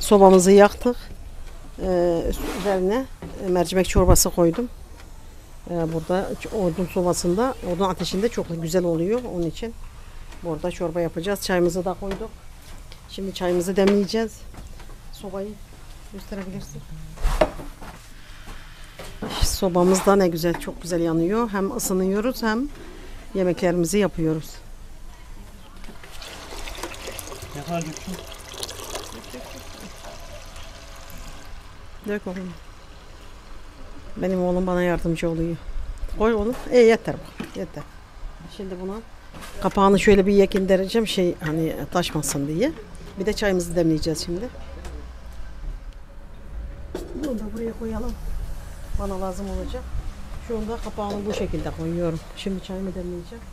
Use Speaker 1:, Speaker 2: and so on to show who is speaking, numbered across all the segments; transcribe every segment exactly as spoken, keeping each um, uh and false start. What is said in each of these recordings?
Speaker 1: Sobamızı yaktık. Ee, üzerine mercimek çorbası koydum. Ee, burada odun sobasında, odun ateşinde çok güzel oluyor. Onun için burada çorba yapacağız. Çayımızı da koyduk. Şimdi çayımızı demleyeceğiz. Sobayı gösterebilirsin. Sobamız da ne güzel, çok güzel yanıyor. Hem ısınıyoruz hem yemeklerimizi yapıyoruz.
Speaker 2: Ne kadar döktün?
Speaker 1: Dök oğlum. Benim oğlum bana yardımcı oluyor. Koy oğlum. E yeter bak. Yeter. Şimdi buna kapağını şöyle bir yekindireceğim şey hani taşmasın diye. Bir de çayımızı demleyeceğiz şimdi. Bunu da buraya koyalım. Bana lazım olacak. Şu anda kapağını bu şekilde koyuyorum. Şimdi çayımı demleyeceğim.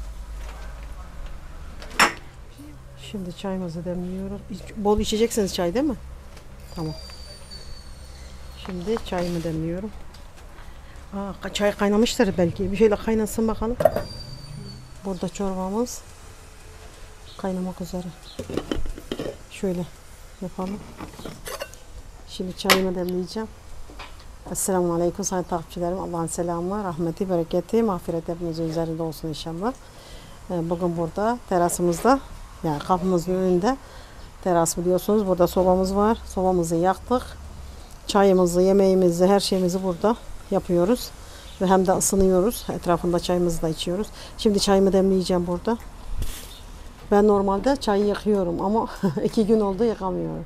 Speaker 1: Şimdi çayımızı demliyoruz. Bol içeceksiniz çay değil mi? Tamam. Şimdi çayımı demliyorum. Aa, çay kaynamıştır belki. Bir şöyle kaynasın bakalım. Burada çorbamız kaynamak üzere. Şöyle yapalım. Şimdi çayımı demleyeceğim. Esselamu Aleyküm sayın takipçilerim. Allah'ın selamı, rahmeti, bereketi, mağfiret hepinizin üzerinde olsun inşallah. Bugün burada terasımızda, yani kapımızın önünde teras biliyorsunuz. Burada sobamız var. Sobamızı yaktık. Çayımızı, yemeğimizi, her şeyimizi burada yapıyoruz. Ve hem de ısınıyoruz. Etrafında çayımızı da içiyoruz. Şimdi çayımı demleyeceğim burada. Ben normalde çayı yıkıyorum ama iki gün oldu yıkamıyorum.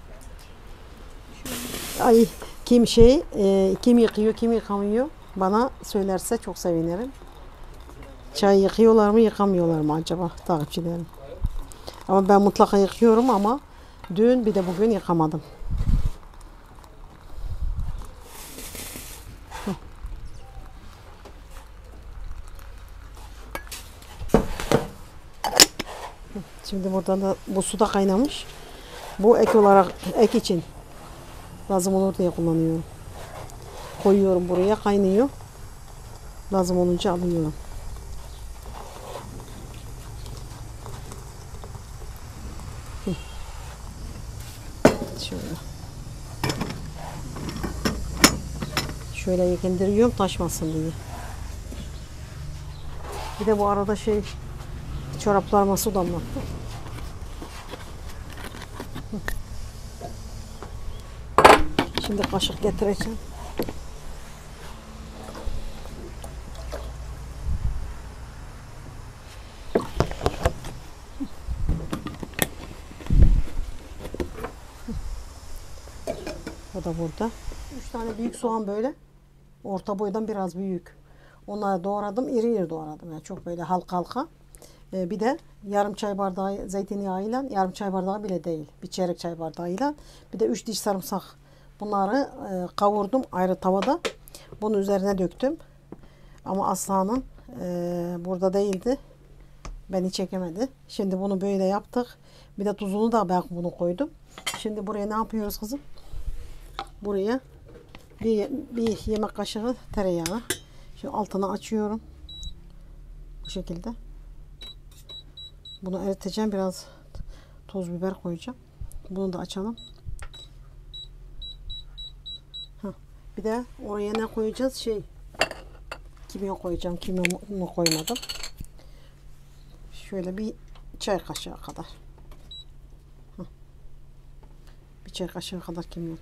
Speaker 1: Ay kim şey, e, kim yıkıyor, kim yıkamıyor bana söylerse çok sevinirim. Çay yıkıyorlar mı, yıkamıyorlar mı acaba takipçilerim? Ama ben mutlaka yıkıyorum ama dün bir de bugün yıkamadım. Şimdi buradan da bu su da kaynamış. Bu ek olarak, ek için lazım olur diye kullanıyorum. Koyuyorum buraya, kaynıyor. Lazım olunca alıyorum. Şöyle. Şöyle yakındırıyorum taşmasın diye. Bir de bu arada şey çoraplarıma su damlattı. Şimdi kaşık getireceğim. O da burada. Üç tane büyük soğan böyle. Orta boydan biraz büyük. Onları doğradım. İri iri doğradım. Yani çok böyle halka halka. Ee, bir de yarım çay bardağı zeytinyağıyla, yarım çay bardağı bile değil. Bir çeyrek çay bardağıyla. Bir de üç diş sarımsak. Bunları e, kavurdum ayrı tavada. Bunun üzerine döktüm. Ama Aslan'ın e, burada değildi. Beni çekemedi. Şimdi bunu böyle yaptık. Bir de tuzunu da ben bunu koydum. Şimdi buraya ne yapıyoruz kızım? Buraya bir, bir yemek kaşığı tereyağı. Şimdi altını açıyorum. Bu şekilde. Bunu eriteceğim. Biraz toz biber koyacağım. Bunu da açalım. Heh. Bir de oraya ne koyacağız? Şey, kimyon koyacağım. Kimyonu koymadım. Şöyle bir çay kaşığı kadar. Heh. Bir çay kaşığı kadar kimyon.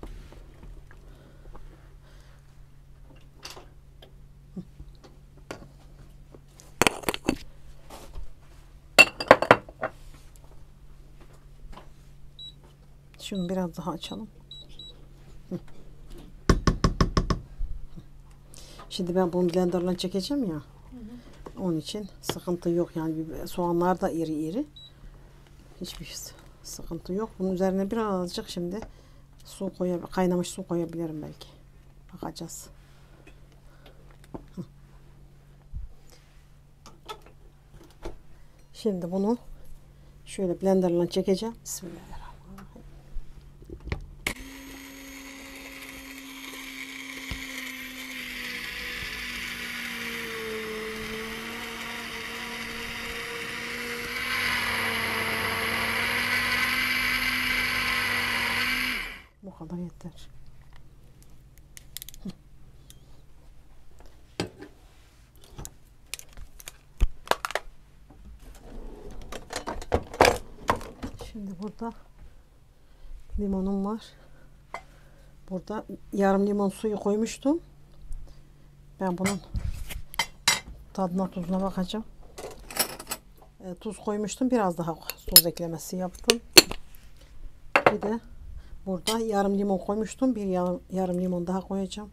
Speaker 1: Şunu biraz daha açalım. Şimdi ben bunu blenderla çekeceğim ya. Hı hı. Onun için sıkıntı yok. Yani soğanlar da iri iri. Hiçbir sıkıntı yok. Bunun üzerine birazcık şimdi su koyabilirim. Kaynamış su koyabilirim belki. Bakacağız. Hı. Şimdi bunu şöyle blenderla çekeceğim. Bismillahirrahmanirrahim. Bu kadar yeter. Şimdi burada limonum var. Burada yarım limon suyu koymuştum. Ben bunun tadına tuzuna bakacağım. E, tuz koymuştum. Biraz daha tuz eklemesi yaptım. Bir de burada yarım limon koymuştum. Bir yarım, yarım limon daha koyacağım.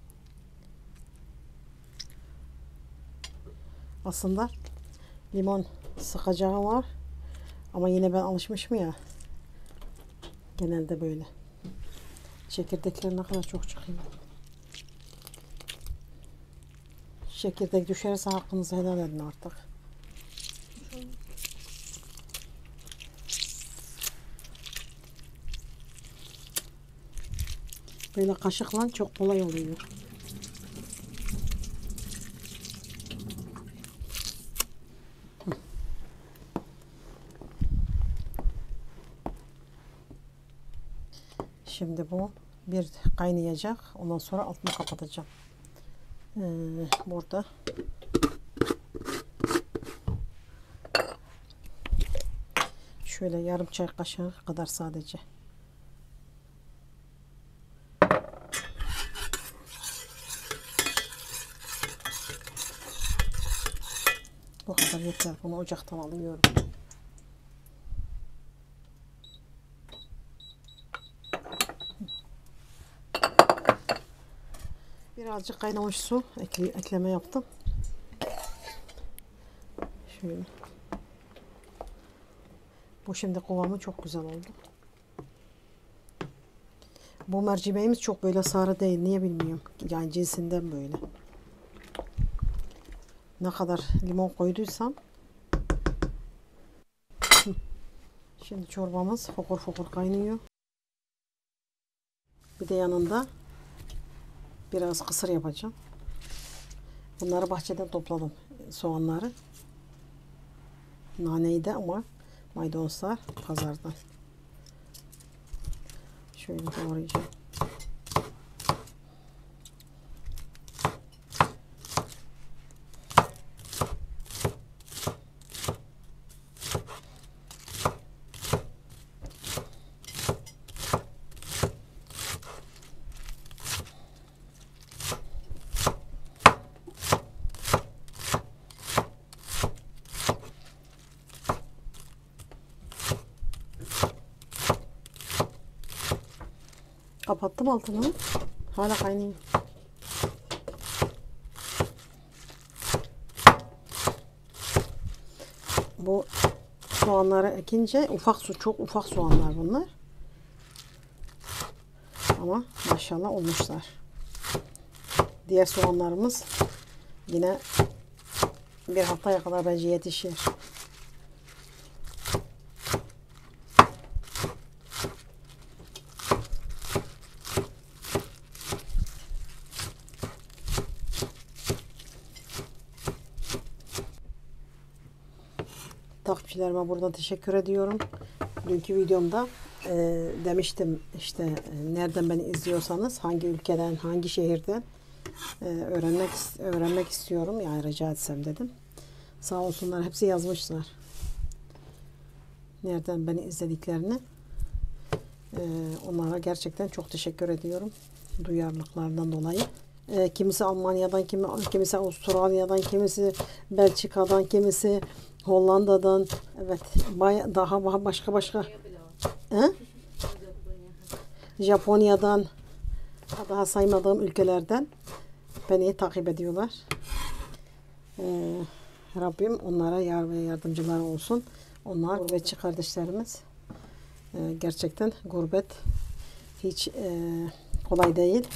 Speaker 1: Aslında limon sıkacağı var. Ama yine ben alışmışım ya. Genelde böyle. Çekirdekler ne kadar çok çıkıyor. Çekirdek düşerse hakkınızı helal edin artık. Böyle kaşıkla çok kolay oluyor. Şimdi bu bir kaynayacak. Ondan sonra altını kapatacağım. Ee, burada şöyle yarım çay kaşığı kadar sadece. Bu kadar yeter. Bunu ocaktan alıyorum. Birazcık kaynamış su ekle, ekleme yaptım. Şöyle. Bu şimdi kıvamı çok güzel oldu. Bu mercimeğimiz çok böyle sarı değil. Niye bilmiyorum. Yani cinsinden böyle. Ne kadar limon koyduysam. Şimdi çorbamız fokur fokur kaynıyor. Bir de yanında biraz kısır yapacağım. Bunları bahçeden topladım. Soğanları. Naneyi de ama maydanozlar pazardan. Şöyle doğrayacağım. Kapattım altını. Hala kaynıyor. Bu soğanları ekince ufak su, çok ufak soğanlar bunlar. Ama maşallah olmuşlar. Diğer soğanlarımız yine bir haftaya kadar bence yetişir. Takipçilerime buradan teşekkür ediyorum. Dünkü videomda e, demiştim işte e, nereden beni izliyorsanız, hangi ülkeden, hangi şehirden e, öğrenmek öğrenmek istiyorum. Yani rica etsem dedim. Sağ olsunlar, hepsi yazmışlar. Nereden beni izlediklerini. E, onlara gerçekten çok teşekkür ediyorum. Duyarlılıklarından dolayı. E, kimisi Almanya'dan, kimi, kimisi Avustralya'dan, kimisi Belçika'dan, kimisi Hollanda'dan, evet, baya, daha başka başka, He? Japonya'dan, daha saymadığım ülkelerden beni takip ediyorlar. Ee, Rabbim onlara yar ve yardımcılar olsun. Onlar gurbetçi kardeşlerimiz. Ee, gerçekten gurbet hiç e, kolay değil.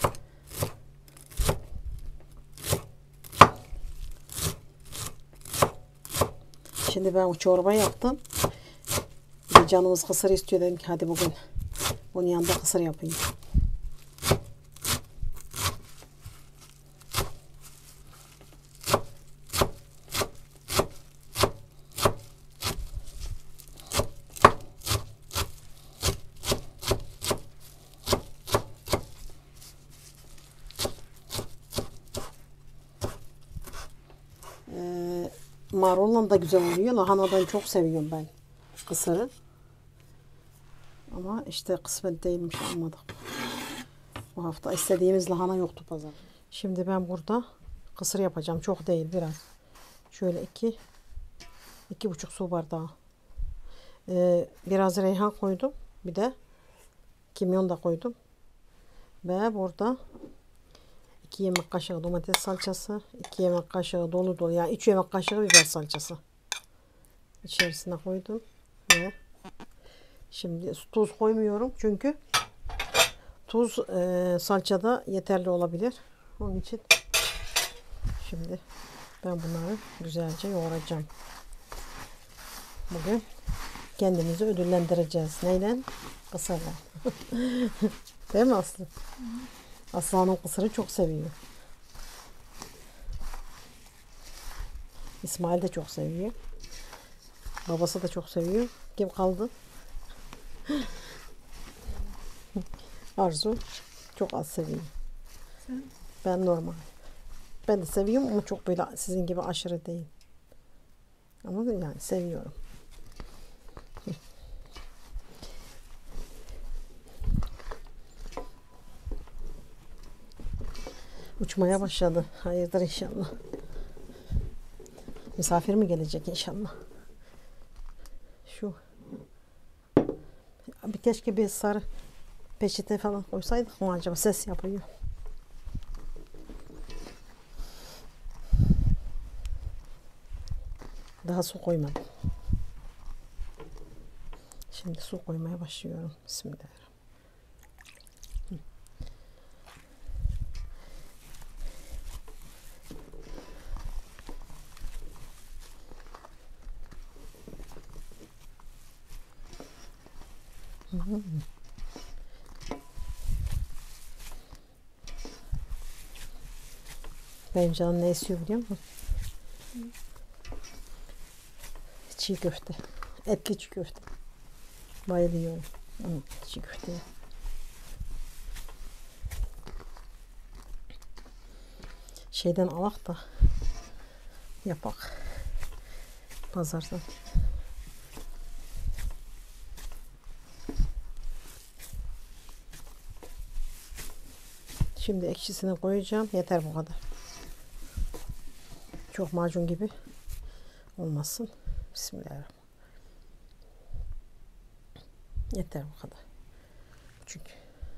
Speaker 1: Şimdi ben o çorba yaptım. Bir canımız kısır istiyor, dedim ki hadi bugün bunun yanında kısır yapayım. Marulla da güzel oluyor. Lahanadan çok seviyorum ben kısırı. Ama işte kısmet değilmiş, almadık. Bu hafta istediğimiz lahana yoktu pazar. Şimdi ben burada kısır yapacağım. Çok değil, biraz. Şöyle iki, iki buçuk su bardağı. Ee, biraz reyhan koydum. Bir de kimyon da koydum. Ve burada iki yemek kaşığı domates salçası, iki yemek kaşığı dolu dolu, yani üç yemek kaşığı biber salçası içerisine koydum. Ve şimdi tuz koymuyorum çünkü tuz e, salçada yeterli olabilir. Onun için şimdi ben bunları güzelce yoğuracağım. Bugün kendimizi ödüllendireceğiz. Neyle? Kısırla. Değil mi Aslı? Aslı Hanım kısırı çok seviyor. İsmail de çok seviyor. Babası da çok seviyor. Kim kaldı? Arzu çok az seviyor.
Speaker 3: Sen?
Speaker 1: Ben normal. Ben de seviyorum ama çok böyle sizin gibi aşırı değil. Ama yani seviyorum. Uçmaya başladı. Hayırdır inşallah. Misafir mi gelecek inşallah? Şu bir keşke bir sarı peçete falan koysaydık mı acaba? Ses yapıyor. Daha su koymadım. Şimdi su koymaya başlıyorum. Bismillahirrahmanirrahim. Benim canım ne istiyor biliyor musun? Çiğ köfte. Etli çiğ köfte. Bayılıyorum. Hı, çiğ köfteye. Şeyden alak da yapak. Pazardan. Şimdi ekşisini koyacağım. Yeter bu kadar. Çok macun gibi olmasın. Bismillahirrahmanirrahim. Yeter bu kadar. Çünkü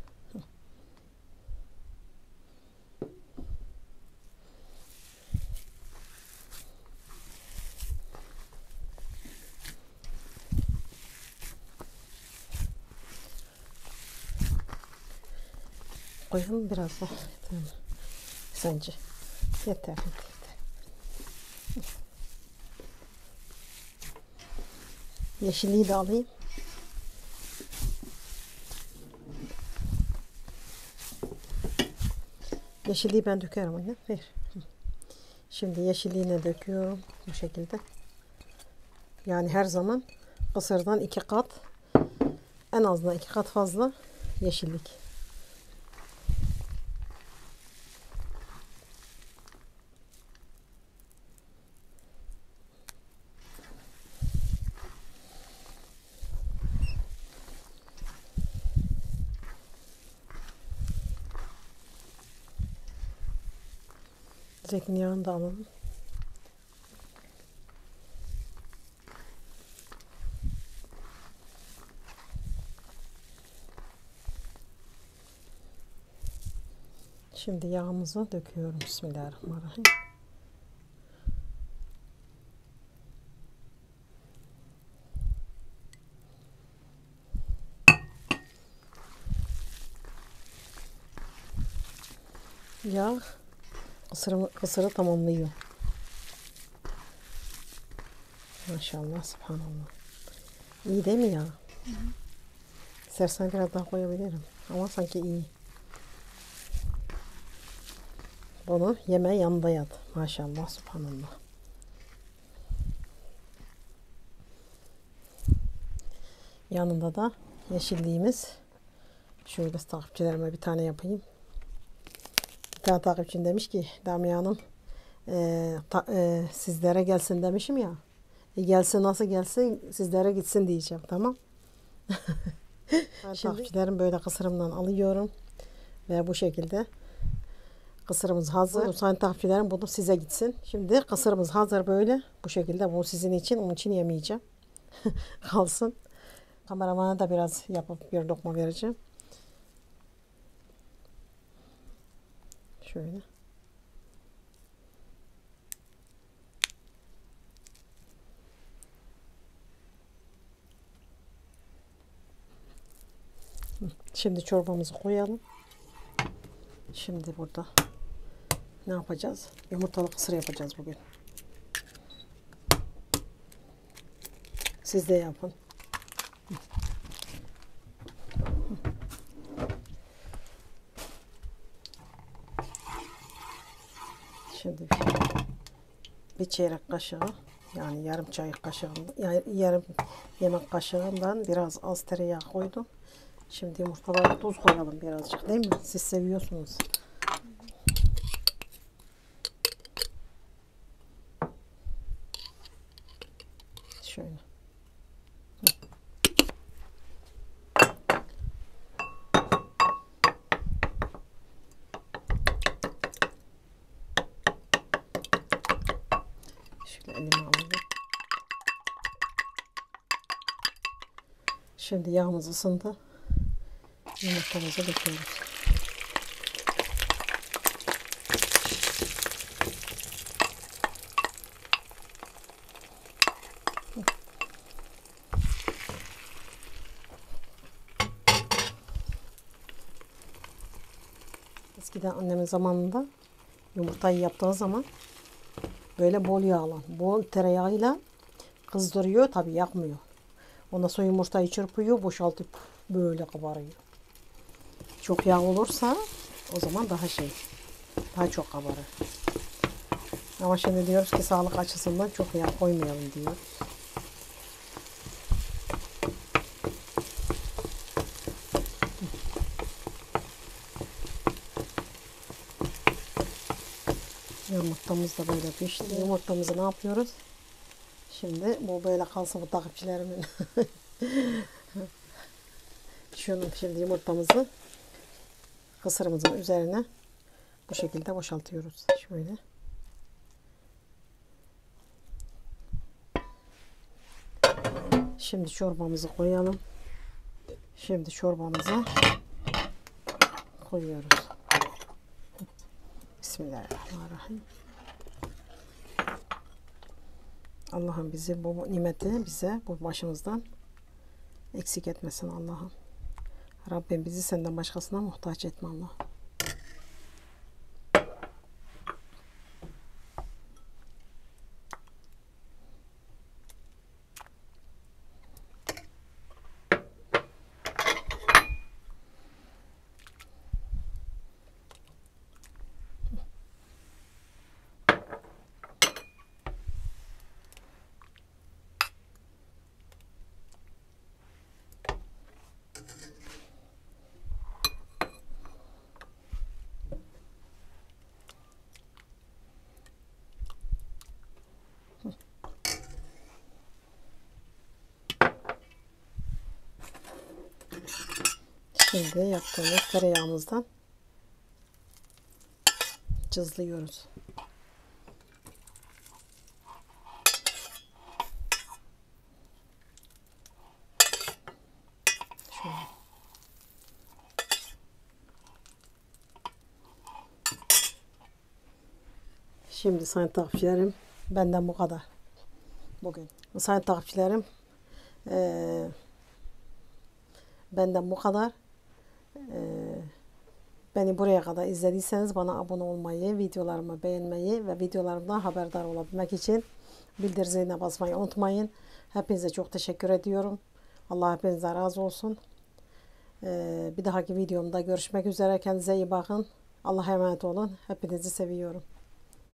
Speaker 1: koyalım biraz da. Tamam. Sence? Yeter. Yeter. Yeşilliği de alayım. Yeşilliği ben dökerim anne. Ver. Şimdi yeşilliğini döküyorum bu şekilde. Yani her zaman kısırdan iki kat, en azından iki kat fazla yeşillik. Zeytinyağını da alalım. Şimdi yağımızı döküyorum. Bismillahirrahmanirrahim. Yağ kısırı, kısırı tamamlıyor. Maşallah, subhanallah. İyi değil mi ya? Hı hı. İstersen biraz daha koyabilirim. Ama sanki iyi. Bunu yeme yanında yat. Maşallah, subhanallah. Yanında da yeşilliğimiz. Şöyle takipçilerime bir tane yapayım. Bir tane takipçim demiş ki, Damya Hanım, e, ta- e, sizlere gelsin demişim ya. E, gelsin nasıl gelsin sizlere gitsin diyeceğim, tamam. Ben
Speaker 2: Şimdi-
Speaker 1: takipçilerim böyle kısırımdan alıyorum. Ve bu şekilde kısırımız hazır. Sayın takipçilerim bunu size gitsin. Şimdi kısırımız hazır böyle. Bu şekilde bu sizin için. Onun için yemeyeceğim. Kalsın. Kameramana da biraz yapıp bir lokma vereceğim. Şöyle. Şimdi çorbamızı koyalım. Şimdi burada ne yapacağız? Yumurtalı kısır yapacağız bugün. Siz de yapın. Şimdi bir çeyrek kaşığı, yani yarım çay kaşığından, yani yarım yemek kaşığından biraz az tereyağı koydum. Şimdi yumurtalara tuz koyalım birazcık, değil mi? Siz seviyorsunuz. Şöyle. Şöyle elime alayım. Şimdi yağımız ısındı. Yumurtamızı döküyoruz. Eskiden annemin zamanında yumurtayı yaptığı zaman böyle bol yağla, bol tereyağıyla kızdırıyor, tabi yakmıyor. Ondan sonra yumurtayı çırpıyor, boşaltıp böyle kabarıyor. Çok yağ olursa o zaman daha şey, daha çok kabarır. Ama şimdi diyoruz ki sağlık açısından çok yağ koymayalım diyor. Yumurtamız da böyle pişti. Yumurtamızı ne yapıyoruz? Şimdi bu böyle kalsın bu takipçilerimin. Şunu şimdi yumurtamızı kısırımızın üzerine bu şekilde boşaltıyoruz. Şöyle. Şimdi çorbamızı koyalım. Şimdi çorbamızı koyuyoruz. Bismillahirrahmanirrahim. Allah'ım bizi bu nimeti bize bu başımızdan eksik etmesin Allah'ım. Rabbim bizi senden başkasına muhtaç etme Allah. Şimdi yaptığımız tereyağımızdan cızlıyoruz. Şöyle. Şimdi sayın takipçilerim, benden bu kadar bugün. Sayın takipçilerim, ee, benden bu kadar. Ee, beni buraya kadar izlediyseniz bana abone olmayı, videolarımı beğenmeyi ve videolarımdan haberdar olabilmek için bildir ziline basmayı unutmayın. Hepinize çok teşekkür ediyorum. Allah hepinizden razı olsun. Ee, bir dahaki videomda görüşmek üzere. Kendinize iyi bakın. Allah'a emanet olun. Hepinizi seviyorum.